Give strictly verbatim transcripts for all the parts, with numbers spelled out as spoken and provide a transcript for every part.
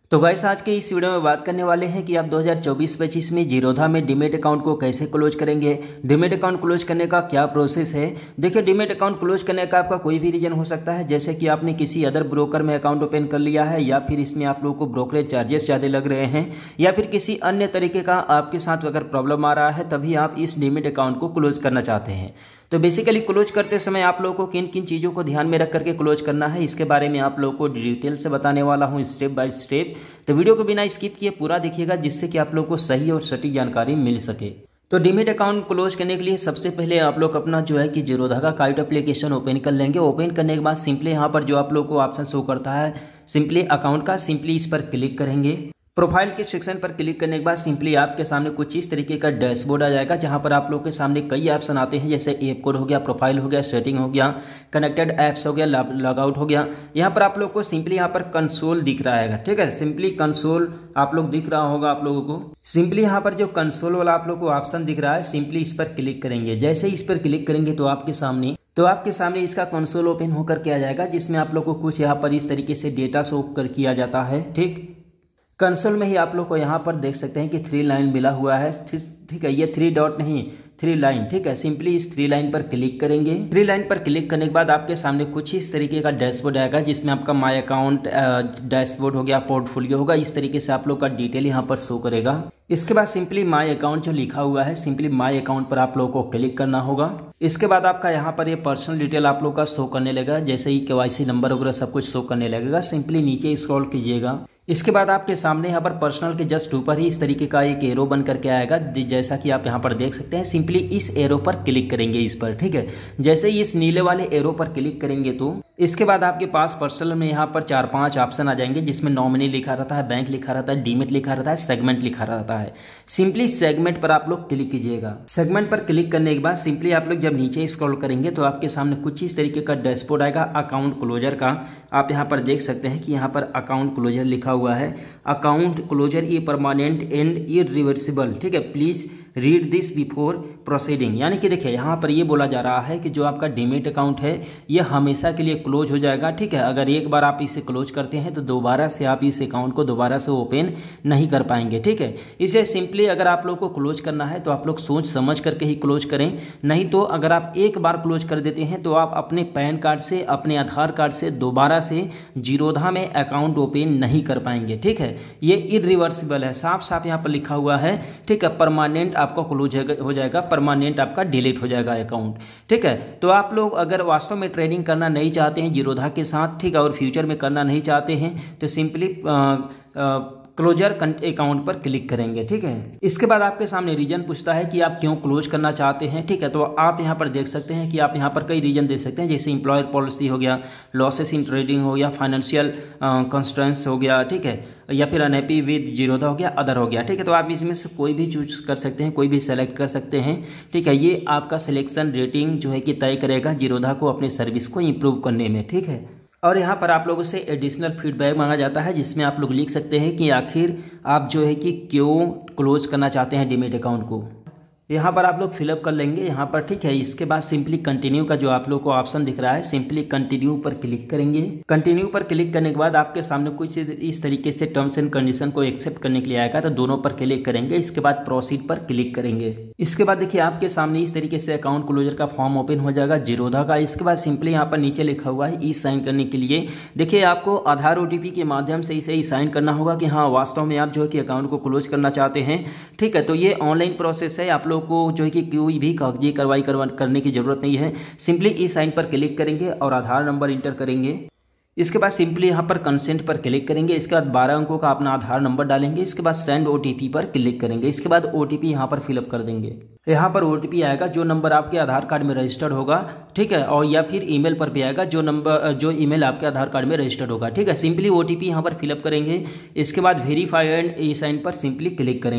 तो गाइस आज के इस वीडियो में बात करने वाले हैं कि आप दो हज़ार चौबीस पच्चीस में जीरोधा में डीमेट अकाउंट को कैसे क्लोज करेंगे। डीमेट अकाउंट क्लोज करने का क्या प्रोसेस है। देखिए, डीमेट अकाउंट क्लोज करने का आपका कोई भी रीजन हो सकता है, जैसे कि आपने किसी अदर ब्रोकर में अकाउंट ओपन कर लिया है, या फिर इसमें आप लोगों को ब्रोकरेज चार्जेस ज़्यादा लग रहे हैं, या फिर किसी अन्य तरीके का आपके साथ अगर प्रॉब्लम आ रहा है, तभी आप इस डीमेट अकाउंट को क्लोज करना चाहते हैं। तो बेसिकली क्लोज करते समय आप लोगों को किन किन चीज़ों को ध्यान में रख करके क्लोज करना है, इसके बारे में आप लोगों को डिटेल से बताने वाला हूं स्टेप बाय स्टेप। तो वीडियो को बिना स्किप किए पूरा देखिएगा, जिससे कि आप लोगों को सही और सटीक जानकारी मिल सके। तो डीमेट अकाउंट क्लोज करने के लिए सबसे पहले आप लोग अपना जो है कि जीरोधा का काइट एप्लीकेशन ओपन कर लेंगे। ओपन करने के बाद सिंपली यहाँ पर जो आप लोग को ऑप्शन शो करता है सिंपली अकाउंट का, सिंपली इस पर क्लिक करेंगे। प्रोफाइल के सेक्शन पर क्लिक करने के बाद सिंपली आपके सामने कुछ इस तरीके का डैशबोर्ड आ जाएगा, जहां पर आप लोगों के सामने कई ऑप्शन आते हैं, जैसे ऐप कोड हो गया, प्रोफाइल हो गया, सेटिंग हो गया, कनेक्टेड ऐप्स हो गया, लॉग आउट हो गया। यहां पर आप लोग को सिंपली यहां पर कंसोल दिख रहा है, ठीक है। सिंपली कंसोल आप लोग दिख रहा होगा आप लोगों को। सिंपली यहाँ पर जो कंसोल वाला आप लोग को ऑप्शन दिख रहा है, सिंपली इस पर क्लिक करेंगे। जैसे इस पर क्लिक करेंगे तो आपके सामने तो आपके सामने इसका कंसोल ओपन होकर के आ जाएगा, जिसमें आप लोग को कुछ यहाँ पर इस तरीके से डेटा शो कर किया जाता है, ठीक। कंसोल में ही आप लोग को यहाँ पर देख सकते हैं कि थ्री लाइन मिला हुआ है, ठीक है। ये थ्री डॉट नहीं, थ्री लाइन, ठीक है। सिंपली इस थ्री लाइन पर क्लिक करेंगे। थ्री लाइन पर क्लिक करने के बाद आपके सामने कुछ इस तरीके का डैशबोर्ड आएगा, जिसमें आपका माय अकाउंट डैशबोर्ड हो गया, पोर्टफोलियो होगा, इस तरीके से आप लोग का डिटेल यहाँ पर शो करेगा। इसके बाद सिंपली माय अकाउंट जो लिखा हुआ है, सिंपली माय अकाउंट पर आप लोगों को क्लिक करना होगा। इसके बाद आपका यहाँ पर ये पर्सनल डिटेल आप लोग का शो करने लगेगा, जैसे ही केवाईसी नंबर वगैरह सब कुछ शो करने लगेगा। सिंपली नीचे स्क्रॉल कीजिएगा। इसके बाद आपके सामने यहाँ पर पर्सनल के जस्ट ऊपर ही इस तरीके का एक एरो बन करके आएगा, जैसा कि आप यहाँ पर देख सकते हैं। सिंपली इस एरो पर क्लिक करेंगे, इस पर, ठीक है। जैसे ही इस नीले वाले एरो पर क्लिक करेंगे तो इसके बाद आपके पास पर्सनल में यहाँ पर चार पांच ऑप्शन आ जाएंगे, जिसमें नॉमिनी लिखा रहता है, बैंक लिखा रहता है, डीमेट लिखा रहता है, सेगमेंट लिखा रहता है। सिंपली सेगमेंट पर आप लोग क्लिक कीजिएगा। सेगमेंट पर क्लिक करने के बाद सिंपली आप लोग जब नीचे स्क्रॉल करेंगे तो आपके सामने कुछ इस तरीके का डैशबोर्ड आएगा अकाउंट क्लोजर का। आप यहाँ पर देख सकते हैं कि यहाँ पर अकाउंट क्लोजर लिखा हुआ है। अकाउंट क्लोजर ये परमानेंट एंड इरिवर्सिबल, ठीक है। Please read this before proceeding, यानी कि देखिए यहाँ पर ये बोला जा रहा है कि जो आपका डीमेट अकाउंट है ये हमेशा के लिए क्लोज हो जाएगा, ठीक है। अगर एक बार आप इसे क्लोज करते हैं तो दोबारा से आप इस अकाउंट को दोबारा से ओपन नहीं कर पाएंगे, ठीक है। इसे सिंपली अगर आप लोग को क्लोज करना है तो आप लोग सोच समझ करके ही क्लोज करें, नहीं तो अगर आप एक बार क्लोज कर देते हैं तो आप अपने पैन कार्ड से, अपने आधार कार्ड से दोबारा से जीरोधा में अकाउंट ओपन नहीं कर पाएंगे, ठीक है। ये इरिवर्सिबल है, साफ साफ यहाँ पर लिखा हुआ है, ठीक है। परमानेंट आपका क्लोज हो जाएगा, परमानेंट आपका डिलीट हो जाएगा अकाउंट, ठीक है। तो आप लोग अगर वास्तव में ट्रेडिंग करना नहीं चाहते हैं जीरोधा के साथ, ठीक है, और फ्यूचर में करना नहीं चाहते हैं, तो सिंपली क्लोजर अकाउंट पर क्लिक करेंगे, ठीक है। इसके बाद आपके सामने रीजन पूछता है कि आप क्यों क्लोज करना चाहते हैं, ठीक है। तो आप यहाँ पर देख सकते हैं कि आप यहाँ पर कई रीजन दे सकते हैं, जैसे एम्प्लॉयर पॉलिसी हो गया, लॉसेस इन ट्रेडिंग हो गया, फाइनेंशियल कंस्ट्रेंट्स हो गया, ठीक है, या फिर अनहैप्पी विद जीरोधा हो गया, अदर हो गया, ठीक है। तो आप इसमें से कोई भी चूज कर सकते हैं, कोई भी सेलेक्ट कर सकते हैं, ठीक है। ये आपका सिलेक्शन रेटिंग जो है कि तय करेगा जीरोधा को अपने सर्विस को इम्प्रूव करने में, ठीक है। और यहाँ पर आप लोगों से एडिशनल फीडबैक मांगा जाता है, जिसमें आप लोग लिख सकते हैं कि आखिर आप जो है कि क्यों क्लोज करना चाहते हैं डीमेट अकाउंट को। यहाँ पर आप लोग फिलअप कर लेंगे यहाँ पर, ठीक है। इसके बाद सिंपली कंटिन्यू का जो आप लोग को ऑप्शन दिख रहा है, सिंपली कंटिन्यू पर क्लिक करेंगे। कंटिन्यू पर क्लिक करने के बाद आपके सामने कुछ इस तरीके से टर्म्स एंड कंडीशन को एक्सेप्ट करने के लिए आएगा, तो दोनों पर क्लिक करेंगे। इसके बाद प्रोसीड पर क्लिक करेंगे। इसके बाद देखिए आपके सामने इस तरीके से अकाउंट क्लोजर का फॉर्म ओपन हो जाएगा जीरोधा का। इसके बाद सिंपली यहाँ पर नीचे लिखा हुआ है ई साइन करने के लिए, देखिए आपको आधार ओटीपी के माध्यम से इसे ई साइन करना होगा कि हाँ वास्तव में आप जो है कि अकाउंट को क्लोज करना चाहते हैं, ठीक है। तो ये ऑनलाइन प्रोसेस है, आप लोग को जो है कि कोई भी कागजी कार्रवाई करने की जरूरत नहीं है। सिंपली ई साइन पर क्लिक करेंगे और आधार नंबर इंटर करेंगे। इसके बाद सिंपली यहाँ पर कंसेंट पर क्लिक करेंगे। इसके बाद बारह अंकों का अपना आधार नंबर डालेंगे। इसके बाद सेंड ओटीपी पर क्लिक करेंगे। इसके बाद ओटीपी यहाँ पर फिलअप कर देंगे। यहाँ पर ओटीपी आएगा जो नंबर आपके आधार कार्ड में रजिस्टर्ड होगा, ठीक है, और या फिर ईमेल पर भी आएगा जो नंबर जो ईमेल आपके आधार कार्ड में रजिस्टर्ड होगा, ठीक है। सिंपली ओटीपी यहाँ पर फिलअप करेंगे। इसके बाद वेरीफाई एंड ई साइन पर सिंपली क्लिक करेंगे।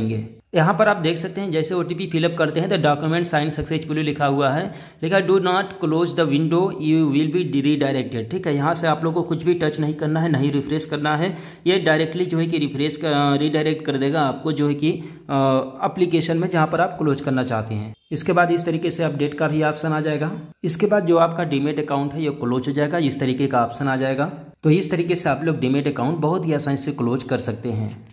यहाँ पर आप देख सकते हैं जैसे ओटीपी फिलअप करते हैं तो डॉक्यूमेंट साइन सक्सेसफुली लिखा हुआ है, लिखा do not close the window you will be redirected. ठीक है, यहाँ से आप लोगों को कुछ भी टच नहीं करना है, नहीं रिफ्रेश करना है, ये डायरेक्टली जो है कि रिफ्रेश रीडायरेक्ट कर देगा आपको जो है कि एप्लीकेशन में जहाँ पर आप क्लोज करना चाहते हैं। इसके बाद इस तरीके से अपडेट का भी ऑप्शन आ जाएगा। इसके बाद जो आपका डीमेट अकाउंट है ये क्लोज हो जाएगा, इस तरीके का ऑप्शन आ जाएगा। तो इस तरीके से आप लोग डीमेट अकाउंट बहुत ही आसानी से क्लोज कर सकते हैं।